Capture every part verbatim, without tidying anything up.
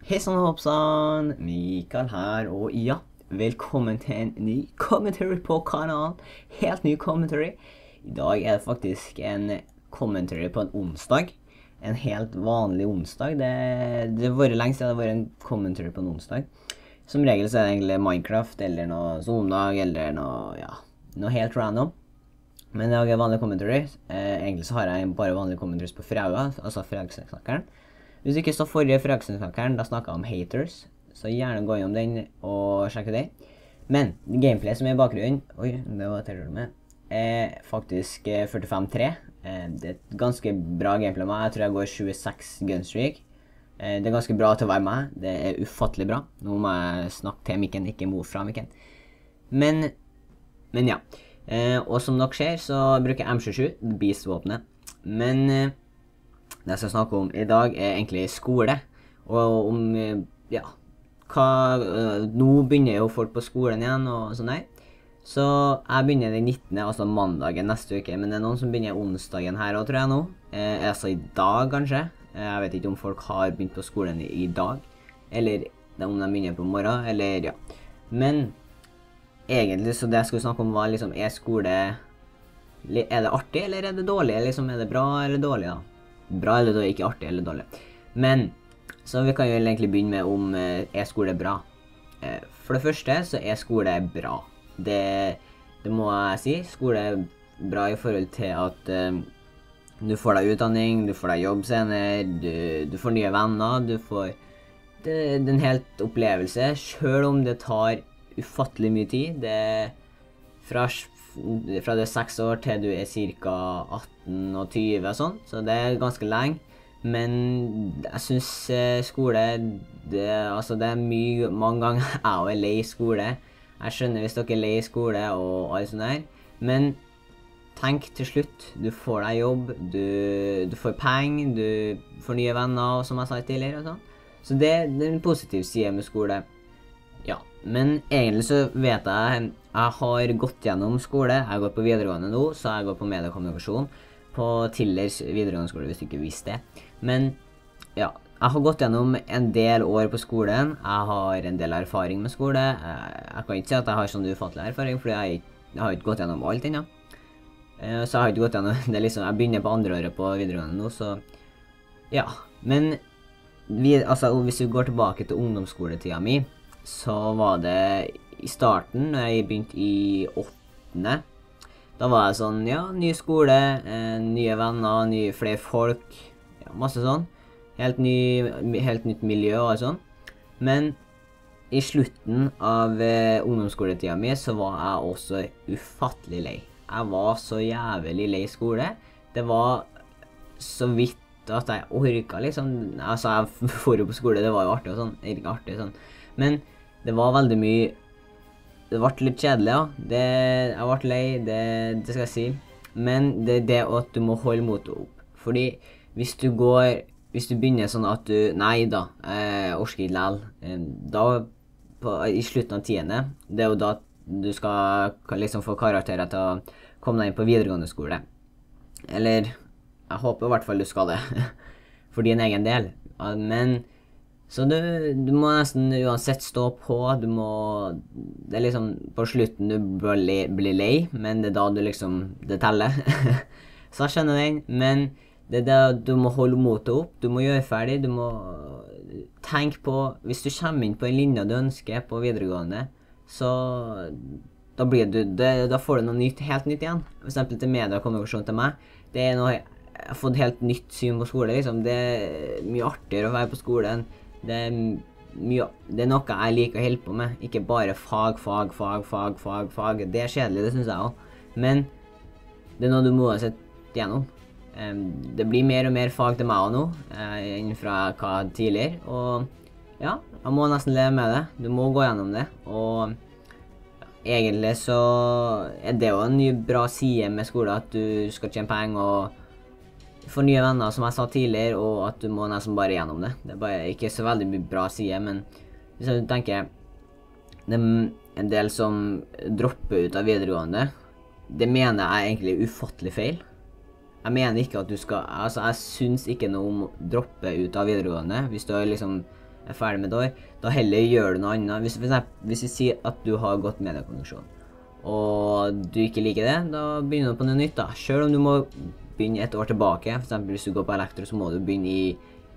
Hei sann hoppsann, Mikael her, og ja, velkommen til en ny commentary på kanalen. Helt ny commentary. I dag er det faktisk en commentary på en onsdag. En helt vanlig onsdag. Det, det har vært lenge siden det har vært en commentary på en onsdag. Som regel så er det egentlig Minecraft, eller noe Zoom-dag, eller noe, ja, noe helt random. Men i dag er vanlig commentary. Eh, egentlig så har jeg bare vanlige commentaries på fredag, altså fredagssnakkeren. Hvis du ikke så forrige fredagssnakkeren, da snakket jeg om haters, så gjerne gå innom den og sjekke det. Men gameplay som er i bakgrunnen, oi, det var terror med, er faktisk førtifem tre. Eh, det er et ganske bra gameplay med meg. Jeg tror jeg går tjueseks gunstreak. Eh, det er ganske bra til å være med. Det er ufattelig bra. Nå må jeg snakke til mikken, ikke mot fra mikken. Men, men ja. Eh, og som dere ser, så bruker jeg M tjuesju, Beast-våpenet. Men eh, det jeg skal snakke om i dag er egentlig skole. Og om, eh, ja, hva, eh, nå begynner jo folk på skolen igjen og sånn der. Så jeg begynner den nittende, altså mandagen neste uke. Men det er noen som begynner onsdagen her også, tror jeg nå. Eh, altså i dag, kanskje. Eh, jeg vet ikke om folk har begynt på skolen i, i dag. Eller om de begynner på morgen, eller ja. Men egentlig så det jeg skulle snakke om var liksom, er skole, er det artig eller er det dårlig? Liksom, er det bra eller dårlig da? Bra eller dårlig, ikke artig eller dårlig. Men, så vi kan jo egentlig begynne med om eh, er skole bra. Eh, for det første så er skole bra. Det, det må jeg si. Skole er bra i forhold til at eh, du får deg utdanning, du får deg jobb senere, du, du får nye venner, du får det, det er en helt opplevelse, selv om det tar ufattelig mye tid. Det er fra, fra du er seks år til du er cirka atten og tyve og sånn, så det er ganske lenge. Men jeg synes eh, skole, det, altså det er mye, mange ganger jeg er lei skole. Jeg skjønner hvis dere er lei skole og alt sånt der, men tenk til slutt, du får deg jobb, du, du får penger, du får nye venner, som jeg sa tidligere og sånn. Så det, det er en positiv side med skole. Ja, men egentlig så vet jeg, jeg har gått gjennom skole, jeg går på videregående nå, så jeg går på mediekommunikasjon på Tillers videregående skole, hvis du ikke visste det. Men ja, jeg har gått gjennom en del år på skolen, jeg har en del erfaring med skole, jeg, jeg kan ikke si at jeg har sånn ufattelig erfaring, fordi jeg, jeg har ikke gått gjennom alt ennå. Så jeg har ikke gått gjennom, det er liksom, jeg begynner på andre året på videregående nå, så ja. Men vi, altså, hvis vi går tilbake til ungdomsskoletiden min, så var det i starten, når jeg begynte i åttende, da var det sånn, ja, ny skole, eh, nye venner, nye flere folk, ja, masse sånn, helt, ny, helt nytt miljø og sånn. Men i slutten av eh, ungdomsskoletiden min, så var jeg også ufattelig lei. Jeg var så jævlig lei skole. Det var så vidt at jeg orket, liksom. Altså, jeg får jo på skole, det var jo artig og sånn, ikke artig sånn. Men det var veldig mye, det ble litt kjedelig, ja. Det, jeg ble lei, det, det skal jeg si. Men det er det at du må holde motet opp. Fordi hvis du går, hvis du begynner sånn at du, nei da, jeg orker ikke lell, da, på, i slutten av tiende, det er jo da du skal liksom få karakterer til å komme deg inn på videregående skole. Eller, jeg håper i hvert fall du skal det, for din egen del. Men så du, du må nesten uansett stå på, du må, det er liksom på slutten du blir lei, blir lei, men det er da du liksom, det teller. Så jeg skjønner den, men det er da du må holde motet opp, du må gjøre ferdig, du må tenke på, hvis du kommer inn på en linje du ønsker på videregående, så da blir du, det, da får du noe nytt, helt nytt igjen. For eksempel til media og kommunikasjon til meg, det er noe, jeg har fått helt nytt syn på skole, liksom. Det er mye artigere å være på skolen. Det er, mye, det er noe jeg liker å holde på med, ikke bare fag, fag, fag, fag, fag, fag. Det er kjedelig, det synes jeg også. Men det er noe du må ha sett gjennom. Um, det blir mer og mer fag til meg også nå, uh, innenfra hva tidligere. Og ja, jeg må nesten leve med det. Du må gå gjennom det. Og ja, egentlig så er det jo en ny bra side med skole, at du skal tjene penger og få nye venner, som jeg sa tidligere, og at du må nesten bare gjennom det. Det er bare ikke så veldig mye bra side, men hvis du tenker, det er en del som dropper ut av videregående, det mener jeg egentlig er ufattelig feil. Jeg mener ikke at du skal, altså jeg synes ikke noe om å droppe ut av videregående, hvis du har liksom er ferdig med et år, da heller gjør du noe annet. Hvis, for eksempel, hvis vi sier at du har gått mediekommunikasjon, og du ikke liker det, da begynner du på noe nytt da. Selv om du må begynne et år tilbake, for eksempel hvis du går på elektro, så må du begynne i,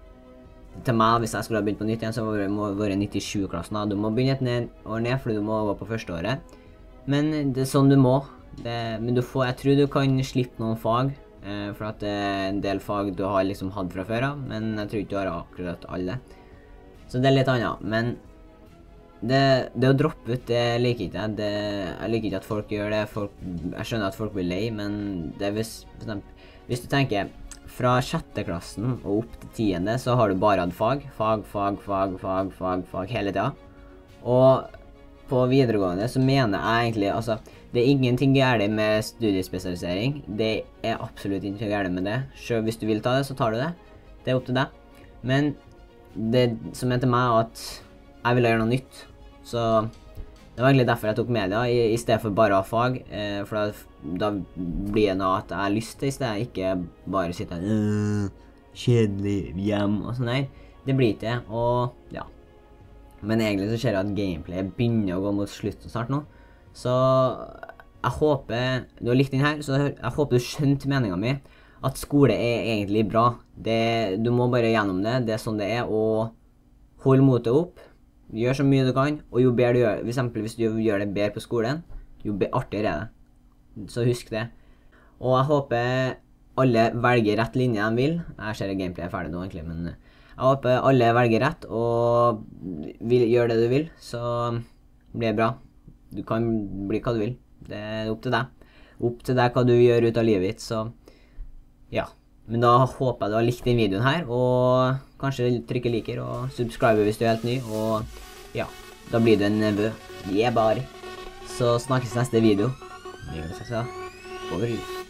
til meg, hvis jeg skulle ha begynt på nytt igjen, så må det være nittisju-klassen da. Du må begynne et ned, år ned, fordi du må gå på første året. Men det er sånn du må. Det, men du får, jeg tror du kan slippe noen fag, eh, for at det er en del fag du har liksom hatt fra før av, men jeg tror ikke du har akkurat alle. Så det er litt annet, men det, det å droppe ut, det liker ikke jeg. Det, jeg liker ikke at folk gjør det. Folk, jeg skjønner at folk blir lei, men det er hvis, for eksempel, hvis du tenker, fra sjette klassen og opp til tiende, så har du bare hatt fag. Fag, fag, fag, fag, fag, fag, hele tiden. Og på videregående så mener jeg egentlig, altså, det er ingenting gærlig med studiespesialisering. Det er absolutt ikke gærlig med det. Selv hvis du vil ta det, så tar du det. Det er opp til deg. Men det som er til meg er at jeg ville gjøre noe nytt. Så det var egentlig derfor jeg tok media, i, i stedet for bare å ha fag. Eh, for da, da blir det noe at jeg har lyst til i stedet, ikke bare sitte her, kjedelig, hjem og sånn der. Det blir ikke det, og ja. Men egentlig så ser jeg at gameplayet begynner å gå mot slutten snart nå. Så jeg håper, du har likt den her, så jeg håper du skjønte meningen min, at skole er egentlig bra. Det, du må bare gjennom det, det er sånn det er, og hold motet opp, gjør så mye du kan, og jo bedre du gjør, for eksempel hvis du gjør det bedre på skolen, jo artigere er det. Så husk det. Og jeg håper alle velger rett linje de vil. Jeg ser at gameplayet er ferdig nå egentlig, men jeg håper alle velger rett, og vil gjøre det du vil, så blir det bra. Du kan bli hva du vil. Det er opp til deg. Opp til deg hva du gjør ut av livet ditt, så ja. Men da håper jeg du har likt den videoen her, og kanskje trykke liker og subscribe hvis du er helt ny, og ja, da blir du en nevø. Yeah, bare. Så snakkes neste video. Vi vil se, over ut.